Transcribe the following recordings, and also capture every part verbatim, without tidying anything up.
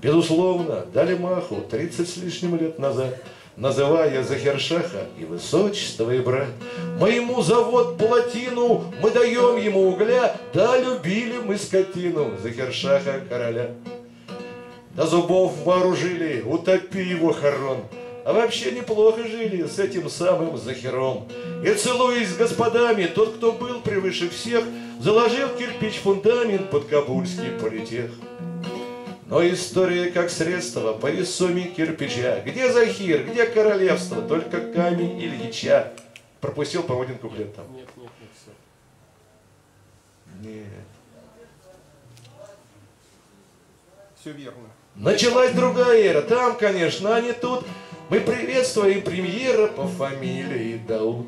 Безусловно, дали маху тридцать с лишним лет назад, называя Захершаха и высочество, и брат. Мы ему завод плотину, мы даем ему угля, да любили мы скотину Захершаха короля. До зубов вооружили, утопи его хорон, а вообще неплохо жили с этим самым Захером. И целуясь с господами, тот, кто был превыше всех, заложил кирпич фундамент под Кабульский политех. Но история как средство по весоме кирпича. Где Захир, где королевство, только камень Ильича. Пропустил по один куплет там. Нет, нет, нет, все. Нет. Все верно. Началась другая эра. Там, конечно, а не тут. Мы приветствуем премьера по фамилии Дауд.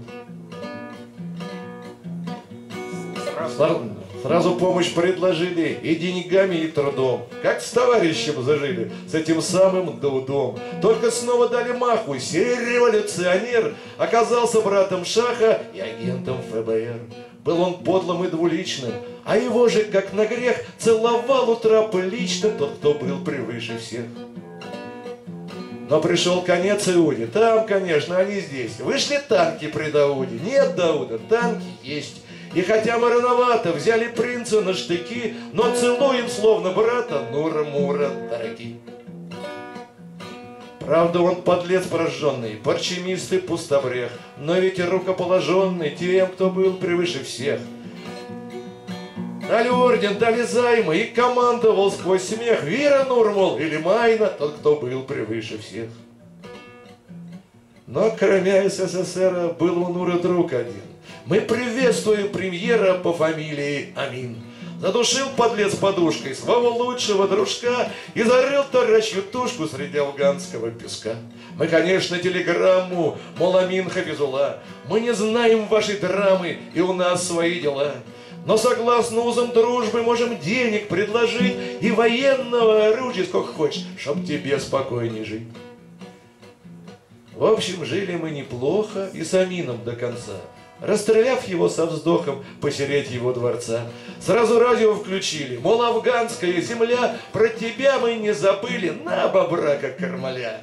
Сразу, сразу помощь предложили и деньгами, и трудом. Как с товарищем зажили, с этим самым Даудом. Только снова дали маху. Сей революционер оказался братом Шаха и агентом ФБР. Был он подлым и двуличным, а его же, как на грех, целовал у трапа лично тот, кто был превыше всех. Но пришел конец Иуде. Там, конечно, они здесь. Вышли танки при Дауде. Нет Дауда, танки есть. И хотя мы рановато взяли принца на штыки, но целуем словно брата Нура-Мура, дорогие. Правда, он подлец прожженный, парчемист и пустобрех, но ведь и рукоположенный тем, кто был превыше всех. Дали орден, дали займы, и командовал сквозь смех Вира Нурмул или Майна, тот, кто был превыше всех. Но кроме СССР был у Нура друг один. Мы приветствуем премьера по фамилии Амин. Задушил подлец подушкой своего лучшего дружка и зарыл тарачью тушку среди афганского песка. Мы, конечно, телеграмму, мол, Амин Хафизула, мы не знаем вашей драмы, и у нас свои дела. Но согласно узам дружбы можем денег предложить и военного оружия сколько хочешь, чтоб тебе спокойней жить. В общем, жили мы неплохо и с Амином до конца, расстреляв его со вздохом посереть его дворца. Сразу радио включили, мол, афганская земля, про тебя мы не забыли, на бобра как кормоля.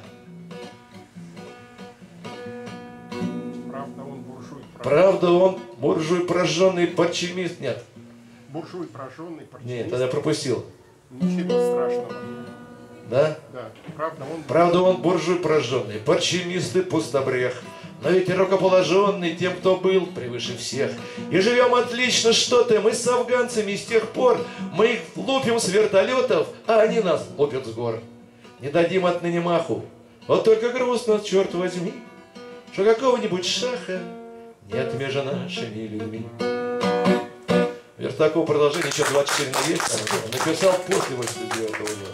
Правда, он буржуй. Правда, он буржуй прожженный парчемист. Нет. Буржуй прожженный парчемист. Нет, тогда пропустил. Ничего страшного. Да? Да. Правда, он... Правда, он буржуй прожженный, парчемист и пустобрех. Но ведь и рукоположенный тем, кто был превыше всех. И живем отлично, что ты, мы с афганцами с тех пор, мы их лупим с вертолетов, а они нас лупят с гор. Не дадим отныне маху, вот только грустно, черт возьми, что какого-нибудь шаха нет между нашими людьми. Вертаков продолжение, еще двадцать четыре на есть, написал после восемьдесят девятого года.